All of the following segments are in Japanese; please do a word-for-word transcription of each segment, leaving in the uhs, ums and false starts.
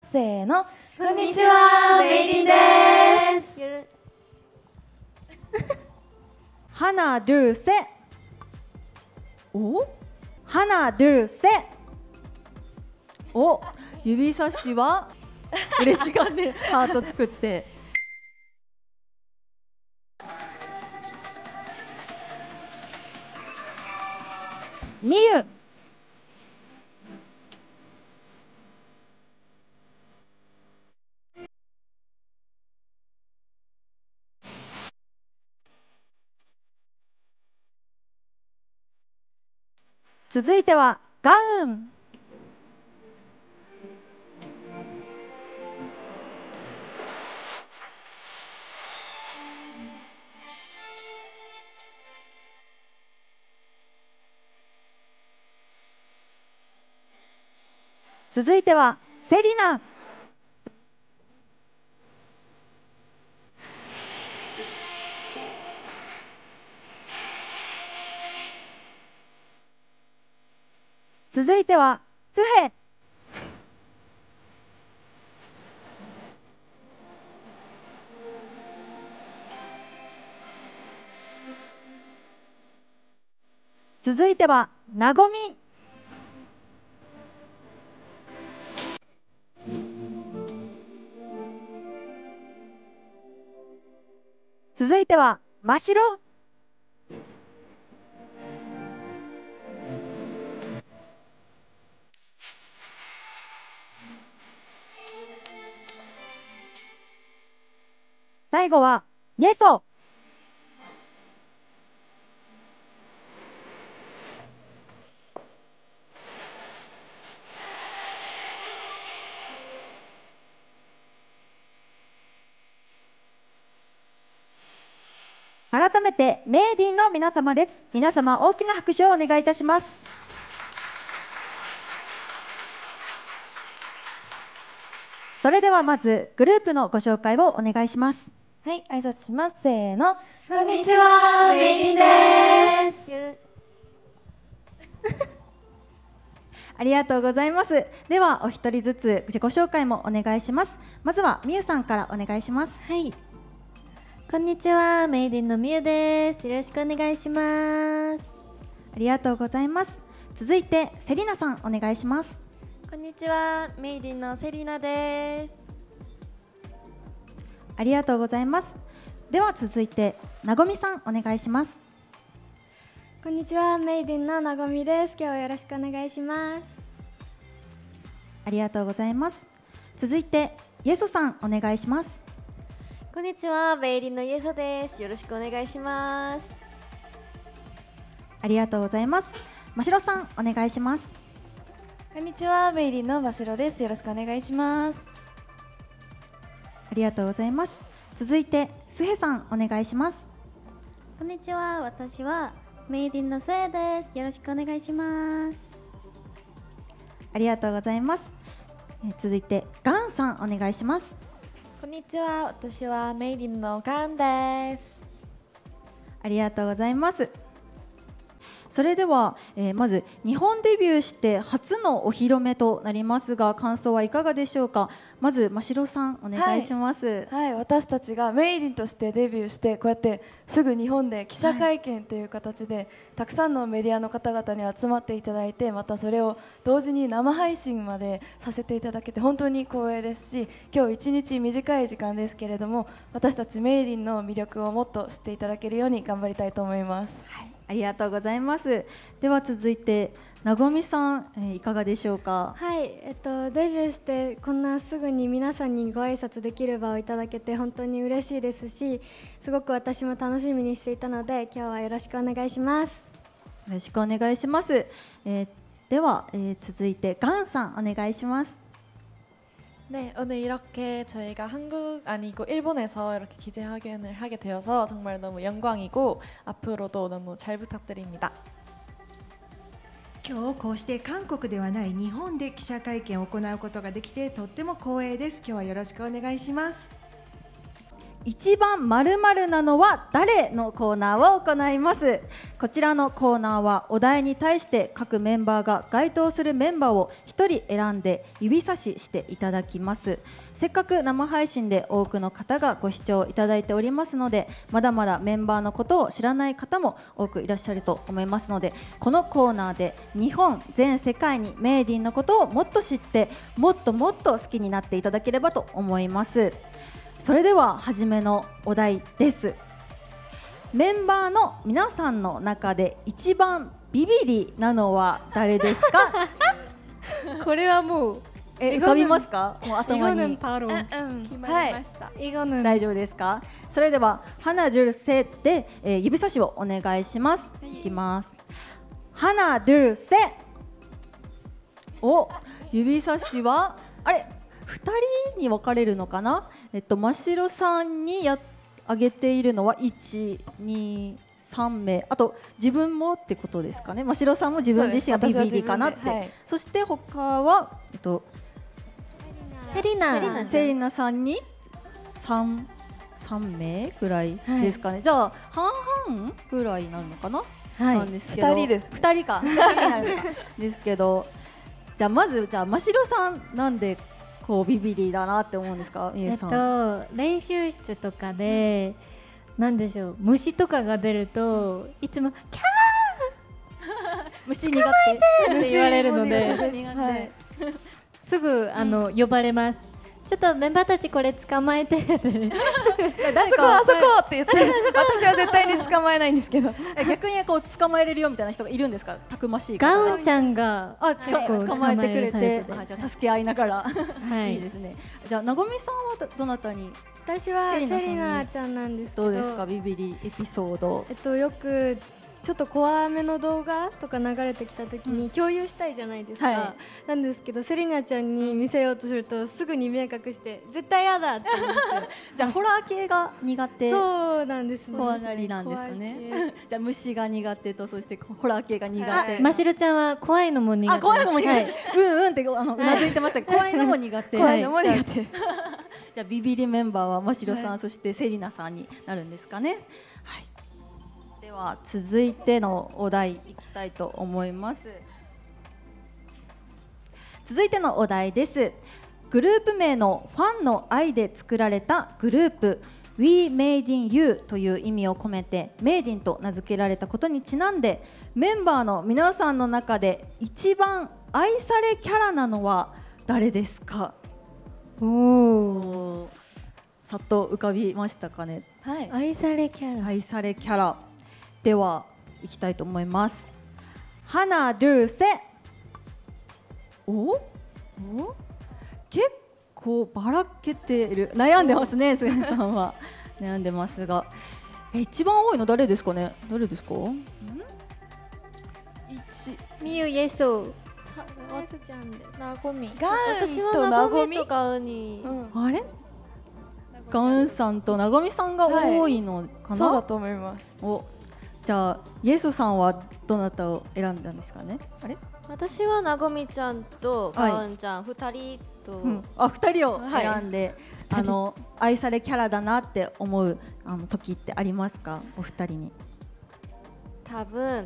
せーの。 こんにちは、メイリンです。 ハナドゥセ。お？ハナドゥセ。お、指差しは嬉しがってる。ハート作って。みゆ。続いてはガウン。続いてはセリナ。続いてはツヘ。続いてはなごみ。続いてはましろ。最後はイエソ。改めてメイディンの皆様です。皆様大きな拍手をお願いいたします。それではまずグループのご紹介をお願いします。 はい、挨拶します。せーの。 こんにちは、メイリンです。 ありがとうございます。ではお一人ずつ自己紹介もお願いします。まずはみゆさんからお願いします。 はい。こんにちは、メイディンのみゆです。よろしくお願いします。 ありがとうございます。続いてセリナさんお願いします。 こんにちは、メイディンのセリナです。 ありがとうございます。では続いてなごみさんお願いします。 こんにちは、メイディンのなごみです。今日はよろしくお願いします。 ありがとうございます。続いてイエソさんお願いします。 こんにちは、メイリンのイエソです。よろしくお願いします。 ありがとうございます。ましろさんお願いします。 こんにちは、メイリンのましろです。よろしくお願いします。 ありがとうございます。続いてスヘさんお願いします。 こんにちは、私はメイディンのスエです。よろしくお願いします。 ありがとうございます。え続いてガンさんお願いします。 こんにちは、私はメイディンのガンです。 ありがとうございます。それでは、えー、まず日本デビューして初のお披露目となりますが、感想はいかがでしょうか。まず真城さんお願いします。 はい、はい、私たちがメイディンとしてデビューしてこうやってすぐ日本で記者会見という形で、はい、たくさんのメディアの方々に集まっていただいて、またそれを同時に生配信までさせていただけて本当に光栄ですし、今日一日短い時間ですけれども、私たちメイディンの魅力をもっと知っていただけるように頑張りたいと思います。 はい、ありがとうございます。では続いてなごみさん、えー、いかがでしょうか。 はい、えっと、デビューしてこんなすぐに皆さんにご挨拶できる場をいただけて本当に嬉しいですし、すごく私も楽しみにしていたので今日はよろしくお願いします。 よろしくお願いします。えー、では、えー、続いてガンさんお願いします。 네, 오늘 이렇게 저희가 한국 아니고 일본에서 이렇게 기자회견을 하게 되어서 정말 너무 영광이고 앞으로도 너무 잘 부탁드립니다. 今日こうして韓国ではない日本で記者会見を行うことができてとっても光栄です。今日はよろしくお願いします。 一番〇〇なのは誰のコーナーを行います。こちらのコーナーはお題に対して各メンバーが該当するメンバーをひとり選んで指差ししていただきます。せっかく生配信で多くの方がご視聴いただいておりますので、まだまだメンバーのことを知らない方も多くいらっしゃると思いますので、このコーナーで日本全世界にメイディンのことをもっと知って、もっともっと好きになっていただければと思います。それでは初めのお題です。メンバーの皆さんの中で一番ビビリなのは誰ですか？ これはもうえ浮かびますか？もう頭に。 바로 決まりました。 이거는 大丈夫ですか？それでは하나 둘 셋で、えー、指差しをお願いします。いきます。하나 둘 셋。お、指差しはあれふたりに分かれるのかな。えっと真城さんにやあげているのはいち、に、さんめい、あと自分もってことですかね。真城さんも自分自身がビビリかなって。はい、そして他はえっとセリナセリナさんにさん、さんめいぐらいですかね。はい、じゃあ半々ぐらいになるのかな。はい、なんですけどふたりです。ふたりか。ふたりになるかですけど、じゃあまずじゃあ真城さんなんでこうビビリだなって思うんですか？みゆさん。 えっと練習室とかで、うん、なんでしょう、虫とかが出るといつもキャー虫苦手って言われるので、はい、すぐあの、うん、呼ばれます。ちょっとメンバーたちこれ捕まえてって誰かあそこって言って私は絶対に捕まえないんですけど逆にこう捕まえれるよみたいな人がいるんですか？たくましい方ガウンちゃんがあ捕まえてくれて、あじゃあ助け合いながらいいですね。じゃあなごみさんはどなたに？ 私はセリナちゃんなんですけど、 どうですかビビリエピソード？ えっとよくちょっと怖めの動画とか流れてきた時に共有したいじゃないですか、はい、なんですけどセリナちゃんに見せようとするとすぐに目隠して絶対やだって思うんですよじゃあホラー系が苦手。 そうなんですね。 怖がりなんですかね。じゃあ虫が苦手と、そしてホラー系が苦手。 ましろちゃんは怖いのも苦手。 あ怖いのも苦手、はい、うんうんってあのうなずいてましたけど、怖いのも苦手。 怖いのも苦手。 じゃあビビリメンバーはましろさん、はい、そしてセリナさんになるんですかね。はい、では続いてのお題いきたいと思います。続いてのお題です。グループ名のファンの愛で作られたグループ We Made in You という意味を込めてメイディンと名付けられたことにちなんで、メンバーの皆さんの中で一番愛されキャラなのは誰ですか？おお、さっと浮かびましたかね。 はい、愛されキャラ。 愛されキャラではいきたいと思います。하나 둘 셋。おお、結構ばらけている。悩んでますね、すやさんは。悩んでますが、え一番多いの誰ですかね。誰ですか？一みゆイエソー。 わすちゃんで。なごみ。 私はなごみとガウに。 あれ？ガウンさんとなごみさんが多いのかな。 そうだと思います。 お、じゃあイエスさんはどなたを選んだんですかね。あれ？ 私はなごみちゃんとガウンちゃんふたりと、 うん、あふたりを選んで、はい、あの愛されキャラだなって思うあの時ってありますか？お二人に。 多分、うん、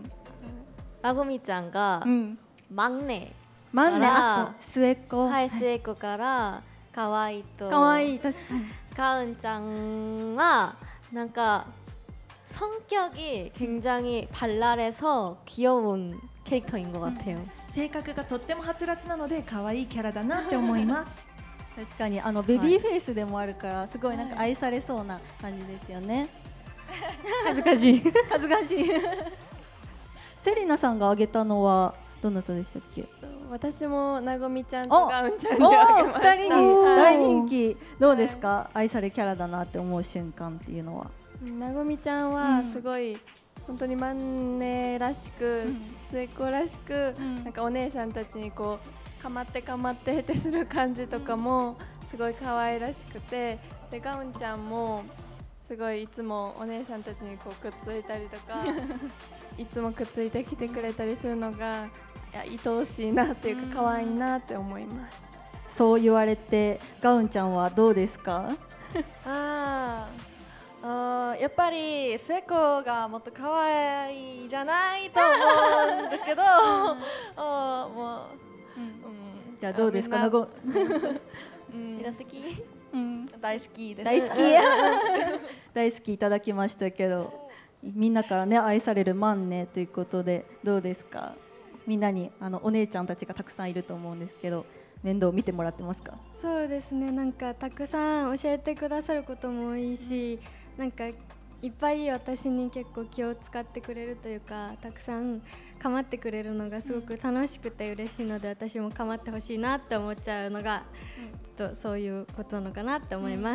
なごみちゃんが、うん、막내 막내あ末っ子、 はい、末っ子から可愛いと可愛い確かに。 ガウンちゃんはなんか성격이 굉장히 발랄해서 귀여운 캐릭터인 것 같아요. 性格がとってもはつらつなので可愛いキャラだなって思います。 確かにあのベビーフェイスでもあるからすごいなんか愛されそうな感じですよね。 恥ずかしい恥ずかしいセリナさんが挙げたのはどなたでしたっけ？ 私もなごみちゃんとガウンちゃんに挙げました。 ふたりに大人気。どうですか？はい、愛されキャラだなって思う瞬間っていうのは。 なごみちゃんはすごい、うん、本当にマンネらしく、うん、末っ子らしく、うん、なんかお姉さんたちにこうかまってかまってへてする感じとかもすごい可愛らしくて、でガウンちゃんもすごいいつもお姉さんたちにこうくっついたりとかいつもくっついてきてくれたりするのがいや愛おしいなっていうか可愛いなって思います。 そう言われてガウンちゃんはどうですか？ あーあーやっぱり聖子がもっと可愛いじゃないと思うんですけど、あーもう、うん、 じゃあどうですか、なごみんな好き、 うん、 大好きです。 大好き大好きいただきましたけど、みんなからね愛されるマンネということでどうですか。みんなにあのお姉ちゃんたちがたくさんいると思うんですけど、面倒見てもらってますか。 そうですね、なんかたくさん教えてくださることも多いし、なんかいっぱい私に結構気を使ってくれるというか、たくさん構ってくれるのがすごく楽しくて嬉しいので、私も構ってほしいなって思っちゃうのが、ちょっとそういうことなのかなって思います。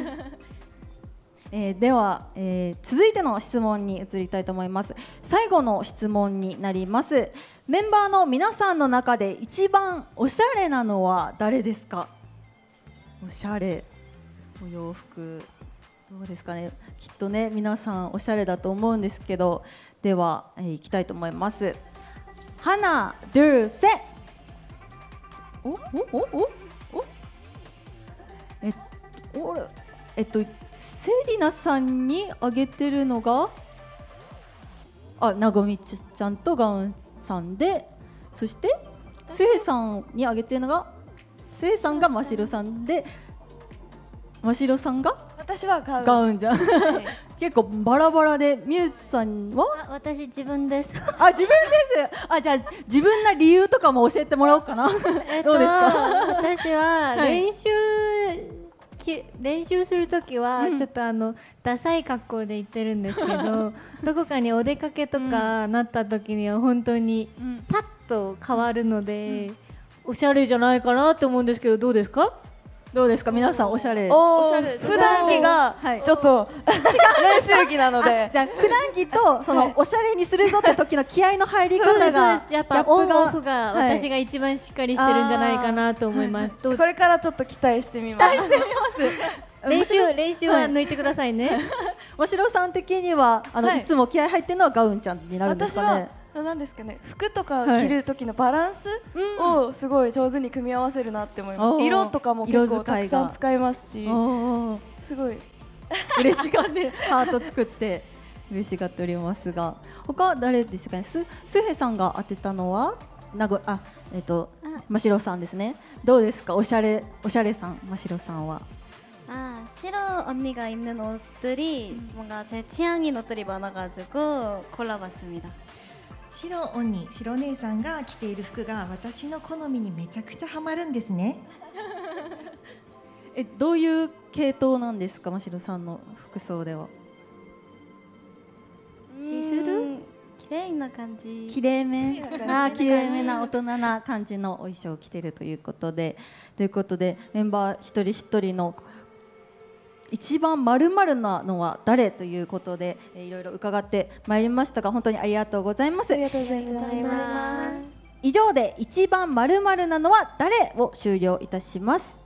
えー、では、えー、続いての質問に移りたいと思います。最後の質問になります。メンバーの皆さんの中で一番おしゃれなのは誰ですか。おしゃれ、お洋服どうですかね。きっとね皆さんおしゃれだと思うんですけど、では、えー、いきたいと思います。ハナ・ドゥ・セ。おおおおおえおえっとセリナさんにあげてるのが、あ、なごみちゃんとガウンさんで、そしてスヘさんにあげてるのが、スヘさんがましろさんで、ましろさんが私はガウン。 ガウンじゃん。はい、結構バラバラで、ミュウさんは？ あ、私自分です。 あ、自分です。あ、じゃあ自分な理由とかも教えてもらおうかな。 えっと、 どうですか？ 私は練習、はいき練習するときはちょっとあの、うん、ダサい格好で行ってるんですけどどこかにお出かけとかなったときには本当にさっと変わるので、うん、おしゃれじゃないかなと思うんですけど、どうですか？どうですか皆さん、おしゃれ。 おしゃれ。普段着がちょっと練習着なので、 じゃあ普段着とそのおしゃれにするぞって時の気合の入り方が、 やっぱオンオフが私が一番しっかりしてるんじゃないかなと思います。 これからちょっと期待してみます。 期待してみます。 練習練習は抜いてくださいね。 ましろさん的にはあのいつも気合入ってるのはガウンちゃんになるんですかね。 なんですかね、服とか着る時のバランスをすごい上手に組み合わせるなって思います。色とかも結構たくさん使いますし、すごい嬉しがってハート作って嬉しがっておりますが、他誰ですかね。すすへさんが当てたのはなごあえっとましろさんですね。どうですか、おしゃれおしゃれさん、ましろさんは。 아, 시러 언니가 입는 옷들이 음. 뭔가 제 취향인 옷들이 많아가지고 골라봤습니다. 白おに白姉さんが着ている服が私の好みにめちゃくちゃハマるんですね。 え、どういう系統なんですか、ましろさんの服装では。 シスル？綺麗な感じ。 綺麗め。ああ、綺麗めな大人な感じのお衣装を着ているということで、ということでメンバー一人一人の一番まるまるなのは誰ということで、えー、いろいろ伺ってまいりましたが、本当にありがとうございます。 ありがとうございます。 以上で一番まるまるなのは誰を終了いたします。